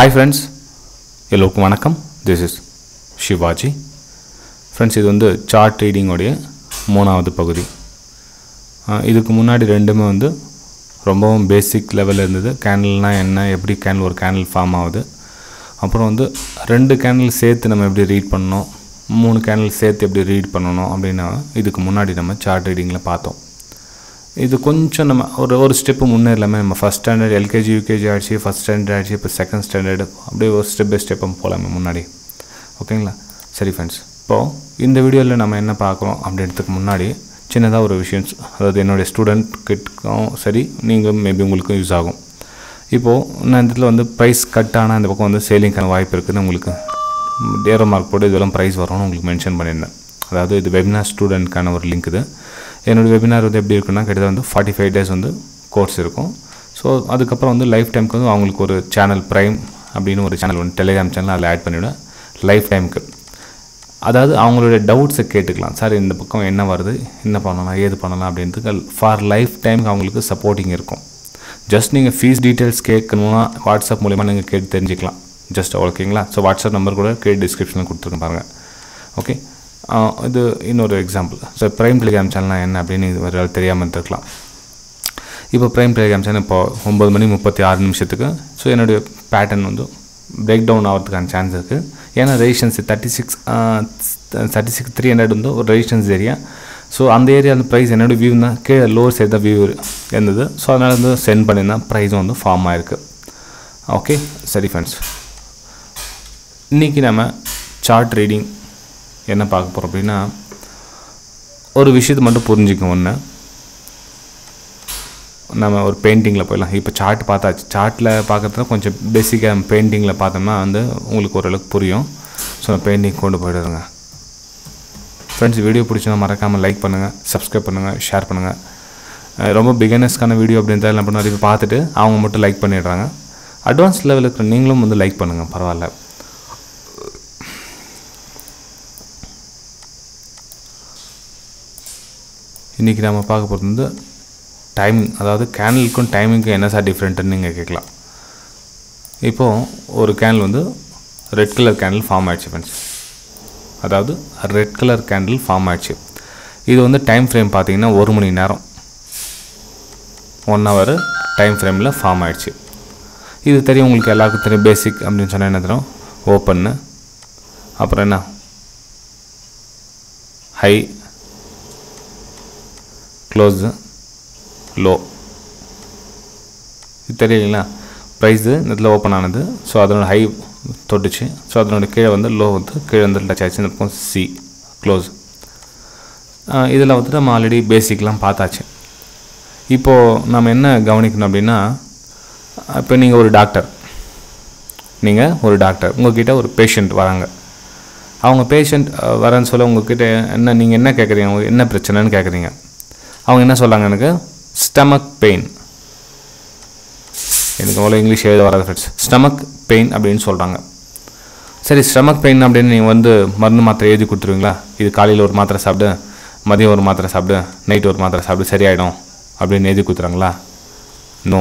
Hi friends, எல்லாருக்கும் வணக்கம். This is Shivaji. Friends, இது வந்து chart reading உடைய மூணாவது பகுதி. இதுக்கு முன்னாடி ரெண்டுமே வந்து ரொம்பவும் பேசிக் லெவல்ல இருந்தது. கேண்டில்னா என்ன, எப்படி கேண்டில் ஒரு கேண்டில் ஃபார்ம் ஆகுது, அப்புறம் வந்து ரெண்டு கேண்டில் சேர்த்து நம்ம எப்படி ரீட் பண்ணணும், மூணு கேண்டில் சேர்த்து எப்படி ரீட் பண்ணணும் அப்படின்னா இதுக்கு முன்னாடி நம்ம சார்ட் ரீடிங்கில் பார்த்தோம். இது கொஞ்சம் நம்ம ஒரு ஸ்டெப்பு முன்னேறலாமே. நம்ம ஃபஸ்ட் ஸ்டாண்டர்ட் எல்கேஜி யூகேஜி ஆகிடுச்சு, ஃபஸ்ட் ஸ்டாண்டர்ட் ஆகிடுச்சு, இப்போ செகண்ட் ஸ்டாண்டர்டு, அப்படியே ஒரு ஸ்டெப் பை ஸ்டெப்பும் போகலாமே முன்னாடி. ஓகேங்களா? சரி ஃப்ரெண்ட்ஸ், இப்போது இந்த வீடியோவில் நம்ம என்ன பார்க்குறோம் அப்படின்றதுக்கு முன்னாடி சின்னதாக ஒரு விஷயம், அதாவது என்னுடைய ஸ்டூடெண்ட் கிட்டக்கும் சரி, நீங்கள் மேபி உங்களுக்கும் யூஸ் ஆகும். இப்போது நான் இந்த இடத்துல வந்து ப்ரைஸ் கட் ஆனால் இந்த பக்கம் வந்து சேலிங்கான வாய்ப்பு இருக்குதுன்னு உங்களுக்கு ஏரோ மார்க் போட்டு இதெல்லாம் ப்ரைஸ் வரும்னு உங்களுக்கு மென்ஷன் பண்ணியிருந்தேன். அதாவது இது வெபினார் ஸ்டூடெண்ட்க்கான ஒரு லிங்க். இது என்னோடய வெபினார் வந்து எப்படி இருக்குன்னா, கிட்டத்தட்ட வந்து 45 days வந்து கோர்ஸ் இருக்கும். ஸோ அதுக்கப்புறம் வந்து லைஃப் டைமுக்கு வந்து அவங்களுக்கு ஒரு சேனல் ப்ரைம் அப்படின்னு ஒரு சேனல் வந்து டெலிகிராம் சேனல் அதில் ஆட் பண்ணிவிடுவேன் லைஃப் டைமுக்கு. அதாவது அவங்களுடைய டவுட்ஸை கேட்டுக்கலாம். சார் இந்த பக்கம் என்ன வருது, என்ன பண்ணலாம், ஏது பண்ணலாம் அப்படின்றது ஃபார் லைஃப் டைமுக்கு அவங்களுக்கு சப்போர்ட்டிங் இருக்கும். ஜஸ்ட் நீங்கள் ஃபீஸ் டீட்டெயில்ஸ் கேட்கணுன்னா வாட்ஸ்அப் மூலிமா நீங்கள் கேட்டு தெரிஞ்சுக்கலாம். ஜஸ்ட் ஓகேங்களா? ஸோ வாட்ஸ்அப் நம்பர் கூட கேட்டு டிஸ்கிரிப்ஷனில் கொடுத்துருக்கேன் பாருங்கள். ஓகே, இது இன்னொரு எக்ஸாம்பிள். ஸோ ப்ரைம் டெலிகிராம் சேனல்னா என்ன அப்படின்னு இது ஒரு தெரியாமல் இருக்கலாம். இப்போ ப்ரைம் டெலிகிராம் சேனல் இப்போ 9:36 ஸோ என்னுடைய பேட்டர்ன் வந்து பிரேக் டவுன் ஆகிறதுக்கான சான்ஸ் இருக்குது. ஏன்னா ரெசிஸ்டன்ஸ் 36,300 வந்து ஒரு ரெசிஸ்டன்ஸ் ஏரியா. ஸோ அந்த ஏரியா அந்த ப்ரைஸ் என்னோடய வியூ தான் கீழே லோவர் சைடு தான் வியூ இருந்தது. ஸோ அதனால் வந்து சென்ட் பண்ணியிருந்தேன், ப்ரைஸும் வந்து ஃபார்ம் ஆகிருக்கு. ஓகே சரி ஃப்ரெண்ட்ஸ், இன்றைக்கி நம்ம சார்ட் ரீடிங் என்ன பார்க்க போகிறோம் அப்படின்னா, ஒரு விஷயத்தை மட்டும் புரிஞ்சுக்கணும். ஒன்று, நம்ம ஒரு பெயிண்டிங்கில் போயிடலாம். இப்போ சார்ட் பார்த்தாச்சு. சார்ட்டில் பார்க்குறதுனா கொஞ்சம் பேசிக்காக பெயிண்டிங்கில் பார்த்தோம்னா வந்து உங்களுக்கு ஓரளவுக்கு புரியும். ஸோ நான் பெயிண்டிங் கொண்டு போய்டுறேங்க. ஃப்ரெண்ட்ஸ், வீடியோ பிடிச்சா மறக்காமல் லைக் பண்ணுங்கள், சப்ஸ்கிரைப் பண்ணுங்கள், ஷேர் பண்ணுங்கள். ரொம்ப பிகினர்ஸ்க்கான வீடியோ அப்படின்றத என்ன பண்ணால் இப்போ பார்த்துட்டு அவங்க மட்டும் லைக் பண்ணிடுறாங்க. அட்வான்ஸ் லெவலில் இருக்கிற நீங்களும் வந்து லைக் பண்ணுங்கள், பரவாயில்ல. இன்றைக்கி நம்ம பார்க்க போகிறது வந்து டைமிங். அதாவது கேண்டிலுக்கும் டைமிங்க்கும் என்ன சார் டிஃப்ரெண்ட்டுன்னு நீங்கள் கேட்கலாம். இப்போது ஒரு கேண்டில் வந்து ரெட் கலர் கேண்டில் ஃபார்ம் ஆகிடுச்சு ஃப்ரெண்ட்ஸ். அதாவது ரெட் கலர் கேண்டில் ஃபார்ம் ஆகிடுச்சு. இது வந்து டைம் ஃப்ரேம் பார்த்தீங்கன்னா 1 மணி நேரம், 1 hour டைம் ஃப்ரேமில் ஃபார்ம் ஆகிடுச்சு. இது தெரியும் உங்களுக்கு, எல்லாருக்கும் தெரியும். பேசிக் அப்படின்னு சொன்னால் என்ன தெரியும், ஓப்பன்னு, அப்புறம் என்ன ஹை, க்ளோஸு, லோ. இது தெரியலைங்களா? ப்ரைஸு இந்த இடத்துல ஓப்பன் ஆனது. ஸோ அதனோட ஹை தொட்டுச்சு. ஸோ அதனோட கீழே வந்து லோ வந்து கீழே வந்து டச் ஆச்சு. இந்த பக்கம் சி க்ளோஸ். இதில் வந்துட்டு நம்ம ஆல்ரெடி பேசிக்லாம் பார்த்தாச்சு. இப்போது நம்ம என்ன கவனிக்கணும் அப்படின்னா, இப்போ நீங்கள் ஒரு டாக்டர், உங்கள்கிட்ட ஒரு பேஷண்ட் வராங்க. அவங்க பேஷண்ட் வரேன்னு சொல்ல உங்கள்கிட்ட என்ன, நீங்கள் என்ன கேட்குறீங்க, என்ன பிரச்சனைன்னு கேட்குறீங்க. அவங்க என்ன சொல்கிறாங்க, எனக்கு ஸ்டமக் பெயின். எனக்கு அவ்வளோ இங்கிலீஷ் எழுத வராது ஃப்ரெண்ட்ஸ். ஸ்டமக் பெயின் அப்படின்னு சொல்கிறாங்க. சரி, ஸ்டமக் பெயின் அப்படின்னு நீங்கள் வந்து மருந்து மாத்திரை எழுதி கொடுத்துருவீங்களா? இது காலையில் ஒரு மாத்திரை சாப்பிடு, மதியம் ஒரு மாத்திரை சாப்பிடு, நைட்டு ஒரு மாத்திரை சாப்பிடு, சரியாயிடும் அப்படின்னு எழுதி கொடுத்துறாங்களா? நோ.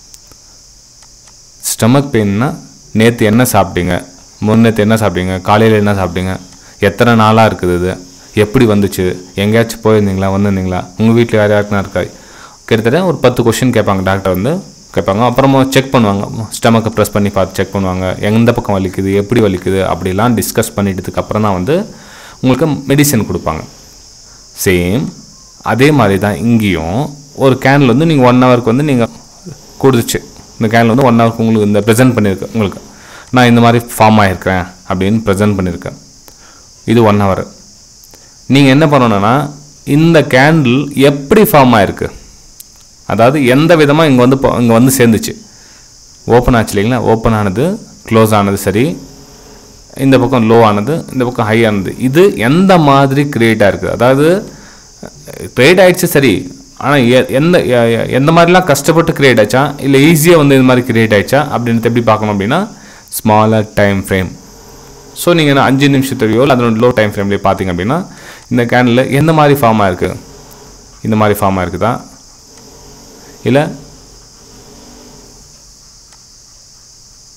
ஸ்டமக் பெயின்னா நேற்று என்ன சாப்பிட்டீங்க, முன்னேற்று என்ன சாப்பிட்டீங்க, காலையில் என்ன சாப்பிட்டீங்க, எத்தனை நாளாக இருக்குது, இது எப்படி வந்துச்சு, எங்கேயாச்சும் போயிருந்தீங்களா, வந்திருந்தீங்களா, உங்கள் வீட்டில் யார் யாருக்குனா இருக்கா, கிட்டத்தட்ட ஒரு 10 கொஷின் கேட்பாங்க. டாக்டர் வந்து கேட்பாங்க. அப்புறமா செக் பண்ணுவாங்க, ஸ்டமக்கை ப்ரெஸ் பண்ணி பார்த்து செக் பண்ணுவாங்க, எந்த பக்கம் வலிக்குது, எப்படி வலிக்குது, அப்படிலாம் டிஸ்கஸ் பண்ணிட்டதுக்கப்புறம் தான் வந்து உங்களுக்கு மெடிசன் கொடுப்பாங்க. சேம் அதே மாதிரி தான் இங்கேயும் ஒரு கேண்டில் வந்து நீங்கள் 1 hourக்கு வந்து நீங்கள் கொடுத்துச்சு. இந்த கேண்டில் வந்து 1 hourக்கு உங்களுக்கு இந்த ப்ரெசென்ட் பண்ணியிருக்கேன். உங்களுக்கு நான் இந்த மாதிரி ஃபார்ம் ஆகிருக்கிறேன் அப்படின்னு ப்ரெசென்ட் பண்ணியிருக்கேன். இது 1 hour. நீங்கள் என்ன பண்ணணுன்னா, இந்த கேண்டில் எப்படி ஃபார்ம் ஆகிருக்கு, அதாவது எந்த விதமாக இங்கே வந்து சேர்ந்துச்சு. ஓப்பன் ஆச்சு இல்லைங்களா? ஓப்பன் ஆனது, க்ளோஸ் ஆனது, சரி, இந்த பக்கம் லோ ஆனது, இந்த பக்கம் ஹை ஆனது, இது எந்த மாதிரி க்ரியேட் ஆகிருக்கு, அதாவது க்ரியேட் ஆகிடுச்சு சரி, ஆனால் எந்த மாதிரிலாம் கஷ்டப்பட்டு க்ரியேட் ஆச்சா, இல்லை ஈஸியாக வந்து இது மாதிரி க்ரியேட் ஆகிடுச்சா அப்படின்றது எப்படி பார்க்கணும் அப்படின்னா, ஸ்மாலர் டைம் ஃப்ரேம். ஸோ நீங்கள் 5 நிமிஷத்துலையோ இல்லை அதனோட லோ டைம் ஃப்ரேம்லேயே பார்த்தீங்க அப்படின்னா இந்த கேண்டில் எந்த மாதிரி ஃபார்ம் ஆகிருக்கு, இந்த மாதிரி ஃபார்ம் ஆகிருக்குதா, இல்லை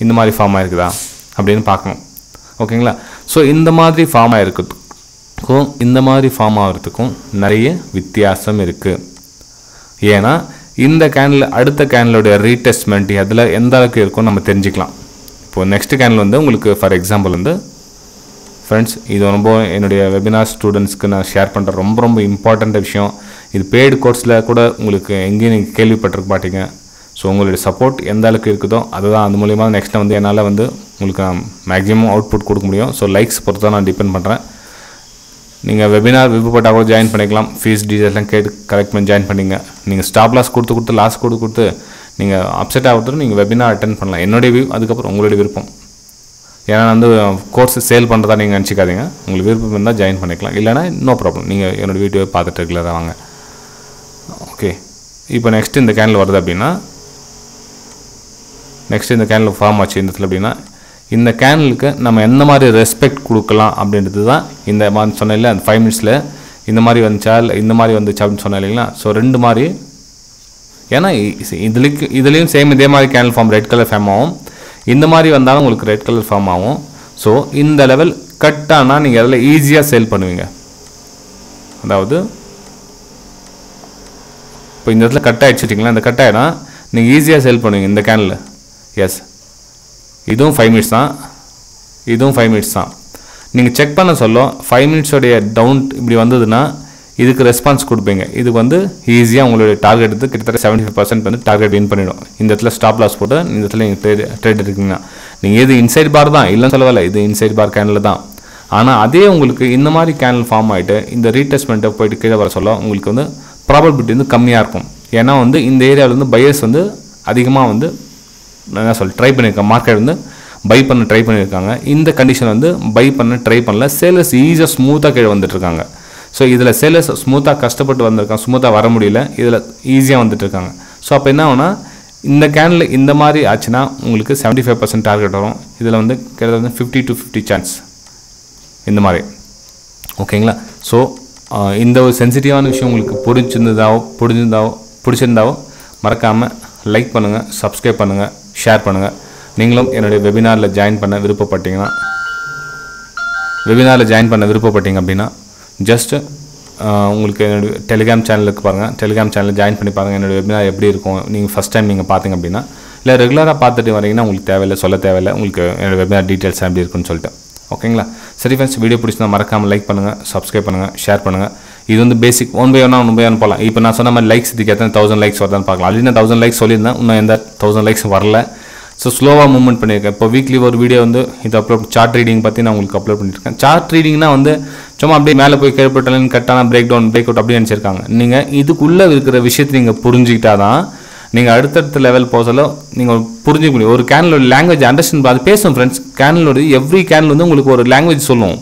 இந்த மாதிரி ஃபார்ம் ஆயிருக்குதா அப்படின்னு பார்க்கணும். ஓகேங்களா? ஸோ இந்த மாதிரி ஃபார்ம் ஆகிருக்கிறதுக்கும் இந்த மாதிரி ஃபார்ம் ஆகிறதுக்கும் நிறைய வித்தியாசம் இருக்குது. ஏன்னா இந்த கேனில் அடுத்த கேனலோடைய ரீடெஸ்ட்மெண்ட் அதில் எந்த அளவுக்கு இருக்கும் நம்ம தெரிஞ்சுக்கலாம். இப்போது நெக்ஸ்ட் கேனில் வந்து உங்களுக்கு ஃபார் எக்ஸாம்பிள் வந்து ஃப்ரெண்ட்ஸ், இது ரொம்ப என்னுடைய வெபினார் ஸ்டூடெண்ட்ஸ்க்கு நான் ஷேர் பண்ணுற ரொம்ப இம்பார்ட்டண்ட் விஷயம். இது பெய்டு கோர்ஸில் கூட உங்களுக்கு எங்கேயும் நீங்கள் கேள்விப்பட்டிருக்க மாட்டீங்க. ஸோ உங்களுடைய சப்போர்ட் எந்த அளவுக்கு இருக்குதோ அதுதான் அது மூலிமா நெக்ஸ்ட் வந்து என்னால் வந்து உங்களுக்கு நான் மேக்ஸிமம் அவுட்புட் கொடுக்க முடியும். ஸோ லைக்ஸ் பொறுத்து தான் நான் டிபெண்ட் பண்ணுறேன். நீங்கள் வெபினார் விருப்பப்பட்டால் கூட ஜாயின் பண்ணிக்கலாம். ஃபீஸ் டீட்டெயிலாம் கேட்டு கரெக்ட் பண்ணி ஜாயின் பண்ணிங்க. நீங்கள் ஸ்டாப் லாஸ் கொடுத்து லாஸ் கொடுத்து நீங்கள் அப்செட் ஆகுறது நீங்கள் வெபினார் அட்டென்ட் பண்ணலாம். என்னுடைய வியூ, அதுக்கப்புறம் உங்களுடைய விருப்பம். ஏன்னா வந்து கோர்ஸ் சேல் பண்ணுறதா நீங்கள் நினச்சிக்காதீங்க. உங்களுக்கு விருப்பம் இருந்தால் ஜாயின் பண்ணிக்கலாம், இல்லைனா நோ ப்ராப்ளம். நீங்கள் என்னோடய வீடியோவை பார்த்துட்டு ரெகுலராக வாங்க. ஓகே, இப்போ நெக்ஸ்ட் இந்த கேனில் வருது அப்படின்னா, நெக்ஸ்ட் இந்த கேனில் ஃபார்ம் ஆச்சு இந்த இடத்துல அப்படின்னா, இந்த கேனலுக்கு நம்ம எந்த மாதிரி ரெஸ்பெக்ட் கொடுக்கலாம் அப்படின்றது தான் இந்த மாதிரி சொன்னேன் இல்லை, அந்த 5 மினிட்ஸில் இந்த மாதிரி வந்துச்சா இல்லை இந்த மாதிரி வந்துச்சா அப்படின்னு சொன்னேன் இல்லைங்களா. ஸோ ரெண்டு மாதிரி, ஏன்னா இதுலேயும் சேம் இதே மாதிரி candle form red colour form ஆகும், இந்த மாதிரி வந்தாலும் உங்களுக்கு ரெட் கலர் ஃபார்ம் ஆகும். ஸோ இந்த லெவல் கட் ஆனால் நீங்கள் அதில் ஈஸியாக சேல் பண்ணுவீங்க. அதாவது இப்போ இந்த இடத்துல கட் ஆகிடுச்சிட்டிங்களா, இந்த கட் ஆகிடும் நீங்கள் ஈஸியாக சேல் பண்ணுவீங்க இந்த கேனில். எஸ், இதுவும் 5 மினிட்ஸ் தான், இதுவும் 5 மினிட்ஸ் தான். நீங்கள் செக் பண்ண சொல்ல 5 மினிட்ஸோடைய டவுன் இப்படி வந்ததுன்னா இதுக்கு ரெஸ்பான்ஸ் கொடுப்பீங்க. இதுக்கு வந்து ஈஸியாக உங்களுடைய டார்கெட் எடுத்து கிட்டத்தட்ட 75% வந்து டார்கெட் வின் பண்ணிவிடும். இந்த இடத்துல ஸ்டாப் லாஸ் போட்டு இந்த இடத்துல நீங்கள் ட்ரேட் எடுக்கீங்கன்னா நீங்கள் இது இன்சைட் பார் தான், இல்லைன்னு சொல்லவில்லை, இது இன்சைட் பார் கேனில் தான். ஆனால் அதே உங்களுக்கு இந்த மாதிரி கேனல் ஃபார்ம் ஆகிட்டு இந்த ரீடெஸ்ட்மெண்ட்டை போயிட்டு கீழே வர சொல்ல உங்களுக்கு வந்து ப்ராபபிலிட்டி வந்து கம்மியாக இருக்கும். ஏன்னா வந்து இந்த ஏரியாவில் வந்து பையர்ஸ் வந்து அதிகமாக வந்து என்ன ட்ரை பண்ணியிருக்காங்க, மார்க்கெட் வந்து பை பண்ண ட்ரை பண்ணியிருக்காங்க. இந்த கண்டிஷன் வந்து பை பண்ண ட்ரை பண்ணல, சேலர்ஸ் ஈஸியாக ஸ்மூத்தாக கீழே வந்துட்டுருக்காங்க. ஸோ இதில் சேலர்ஸ் ஸ்மூத்தாக கஷ்டப்பட்டு வந்திருக்காங்க, ஸ்மூத்தாக வர முடியல, இதில் ஈஸியாக வந்துட்டுருக்காங்க. ஸோ அப்போ என்ன ஆகுனா, இந்த கேனில் இந்த மாதிரி ஆச்சுன்னா உங்களுக்கு 75% டார்கெட் வரும். இதில் வந்து கிட்டத்தட்ட 50 to 50 சான்ஸ் இந்த மாதிரி. ஓகேங்களா? ஸோ இந்த ஒரு சென்சிட்டிவான விஷயம் உங்களுக்கு பிடிச்சிருந்தாவோ மறக்காமல் லைக் பண்ணுங்கள், சப்ஸ்கிரைப் பண்ணுங்கள், ஷேர் பண்ணுங்கள். நீங்களும் என்னுடைய வெபினாரில் ஜாயின் பண்ண விருப்பப்பட்டீங்க அப்படின்னா ஜஸ்ட்டு உங்களுக்கு என்னுடைய டெலிகிராம் சேனலுக்கு பாருங்கள், டெலிகிராம் சேனலில் ஜாயின் பண்ணி பாருங்கள். என்னுடைய வெபினார் எப்படி இருக்கும் நீங்கள் ஃபஸ்ட் டைம் நீங்கள் பார்த்தீங்க அப்படின்னா, இல்லை ரெகுலராக பார்த்துட்டு வரீங்கன்னா உங்களுக்கு தேவையில்லை, சொல்ல தேவையில்லை உங்களுக்கு என்னோடய வெபினார் டீட்டெயில்ஸ் எப்படி இருக்குன்னு சொல்லிட்டு. ஓகேங்களா? சரி ஃப்ரெண்ட்ஸ், வீடியோ பிடிச்சிருந்தா மறக்காமல் லைக் பண்ணுங்கள், சப்ஸ்கிரைப் பண்ணுங்கள், ஷேர் பண்ணுங்கள். இது வந்து பேசிக் 1 by 1 போகலாம். இப்போ நான் சொன்ன மாதிரி லைக்ஸ் இதுக்கு எத்தனை 1000 லைக்ஸ் வருதான்னு பார்க்கலாம். ஆல்ரெடி நான் 1000 லைக்ஸ் சொல்லியிருந்தேன், இன்னும் எந்த 1000 லைக்ஸ் வரல. ஸோ ஸ்லோவாக மூவ்மெண்ட் பண்ணியிருக்கேன். இப்போ வீக்லி ஒரு வீடியோ வந்து இது அப்லோட், சார்ட் ரீடிங் பற்றி நான் உங்களுக்கு அப்லோட் பண்ணியிருக்கேன். சார்ட் ரீடிங்னா வந்து சும்மா அப்படியே மேலே போய் கேள்விப்பட்டாலும் கட்டான பிரேக் அவுட் அப்படி நினச்சிருக்காங்க. நீங்கள் இதுக்குள்ளே இருக்கிற விஷயத்தை நீங்கள் புரிஞ்சுக்கிட்டா தான் நீங்கள் அடுத்தடுத்த லெவல் போசல நீங்கள் புரிஞ்சிக்க முடியும். ஒரு கேனலோட லாங்குவேஜ் அண்டர்ஸ்டாண்ட் அது பேசும் ஃப்ரெண்ட்ஸ். கேனலோட எவ்ரி கேனல் வந்து உங்களுக்கு ஒரு லாங்குவேஜ் சொல்லுவோம்.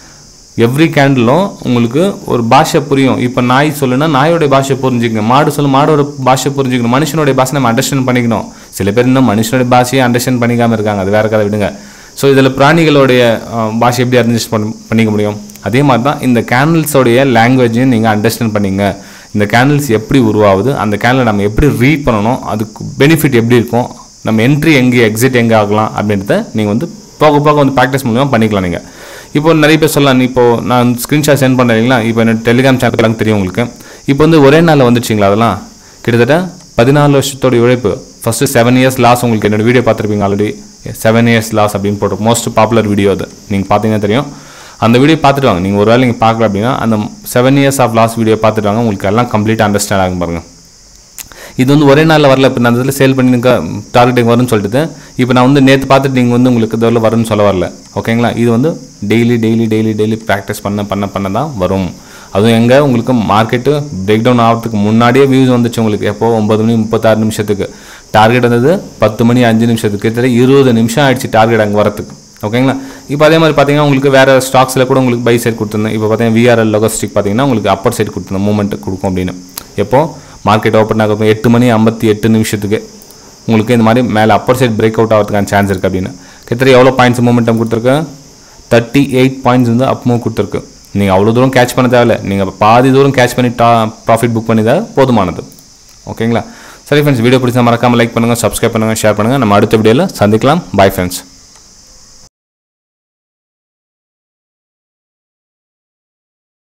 எவ்ரி கேண்டிலும் உங்களுக்கு ஒரு பாஷை புரியும். இப்போ நாய் சொல்லுன்னா நாயோடைய பாஷை புரிஞ்சுக்கணும், மாடு சொல்லு மாடோட பாஷை புரிஞ்சுக்கணும், மனுஷனுடைய பாஷை நம்ம அண்டர்ஸ்டாண்ட் பண்ணிக்கணும். சில பேர் இன்னும் மனுஷனுடைய பாஷையை அண்டர்ஸ்டாண்ட் பண்ணிக்காமல் இருக்காங்க, அது வேற கதை விடுங்க. ஸோ இதில் பிராணிகளுடைய பாஷை எப்படி அண்டர்ஸ்டாண்ட் பண்ணிக்க முடியும்? அதே மாதிரி தான் இந்த கேனல்ஸோடைய லாங்குவேஜையும் நீங்கள் அண்டர்ஸ்டாண்ட் பண்ணிங்க. இந்த கேனல்ஸ் எப்படி உருவாகுது, அந்த கேனலை நம்ம எப்படி ரீட் பண்ணணும், அதுக்கு பெனிஃபிட் எப்படி இருக்கும், நம்ம என்ட்ரி எங்கே எக்ஸிட் எங்கே ஆகலாம் அப்படின்றத நீங்கள் வந்து போக போக வந்து ப்ராக்டிஸ் மூலமாக பண்ணிக்கலாம். நீங்கள் இப்போ நிறைய பேர் சொல்லலாம், இப்போது நான் ஸ்க்ரீன்ஷாட் சென்ட் பண்ணுறீங்களா, இப்போ என்னோட டெலிகிராம் சேனலுக்கு தெரியும் உங்களுக்கு. இப்போ வந்து ஒரே நாளில் வந்துடுச்சிங்களா, அதெல்லாம் கிட்டத்தட்ட 14 வருஷத்தோடைய உழைப்பு. ஃபஸ்ட்டு 7 years லாஸ், உங்களுக்கு என்னோடய வீடியோ பார்த்துருப்பீங்க ஆல்ரெடி. 7 years லாஸ் அப்படின்னு போட்டு மோஸ்ட் பாப்புலர் வீடியோ அது, நீங்கள் பார்த்தீங்கன்னா தெரியும். அந்த வீடியோ பார்த்துட்டு வாங்க. நீங்கள் ஒரு வேளை நீங்கள் பார்க்கல அப்படின்னா அந்த 7 years ஆஃப் லாஸ் வீடியோ பார்த்துட்டு வாங்க, உங்களுக்கு எல்லாம் கம்ப்ளீட்டாக அண்டர்ஸ்டாண்ட் ஆகும் பாருங்கள். இது வந்து ஒரே நாளில் வரல. இப்போ நான் இதில் சேல் பண்ணி டார்கெட்டிங் வரும்னு சொல்லிட்டு இப்போ நான் வந்து நேற்று பார்த்துட்டு நீங்கள் வந்து உங்களுக்கு இதில் வரும்னு சொல்ல வரல. ஓகேங்களா? இது வந்து டெய்லி ப்ராக்டிஸ் பண்ண தான் வரும். அதுவும் எங்கே உங்களுக்கு மார்க்கெட்டு பிரேக் டவுன் ஆகிறதுக்கு முன்னாடியே வியூஸ் வந்துச்சு உங்களுக்கு. எப்போது 9:36 நிமிஷத்துக்கு டார்கெட் வந்தது, 10 மணி 5 நிமிஷத்துக்கு கிட்டத்தட்ட 20 நிமிஷம் ஆகிடுச்சு டார்கெட் அங்கே வரத்துக்கு. ஓகேங்களா? இப்போ அதே மாதிரி பார்த்தீங்கன்னா உங்களுக்கு வேறு ஸ்டாக்ஸில் கூட உங்களுக்கு பை சைட் கொடுத்துருந்தேன். இப்போ பார்த்தீங்கன்னா VRL லாஜிஸ்டிக் பார்த்தீங்கன்னா உங்களுக்கு அப்பர் சைட் கொடுத்துருந்தேன், மூவ்மெண்ட் கொடுக்கும் அப்படின்னு. எப்போது மார்க்கெட் ஓப்பன் ஆகும் 8 மணி 58 நிமிஷத்துக்கு உங்களுக்கு இந்த மாதிரி மேலே அப்பர் சைட் பிரேக் அவுட் ஆகிறதுக்கான சான்ஸ் இருக்குது அப்படின்னு. கிட்டத்தட்ட எவ்வளோ பாயிண்ட்ஸ் மூமெண்டம் கொடுத்துருக்கு? 38 பாயிண்ட்ஸ் வந்து அப் மூவ் கொடுத்துருக்கு. நீங்கள் அவ்வளோ தூரம் கேட்ச் பண்ண தேவையில்லை, நீங்கள் பாதி தூரம் கேட்ச் பண்ணி ப்ராஃபிட் புக் பண்ணி தான் போதுமானது. ஓகேங்களா? சரி ஃப்ரெண்ட்ஸ், வீடியோ பிடிச்சா மறக்காமல் லைக் பண்ணுங்கள், சப்ஸ்கிரைப் பண்ணுங்கள், ஷேர் பண்ணுங்கள். நம்ம அடுத்த வீடியோவில் சந்திக்கலாம். Bye friends.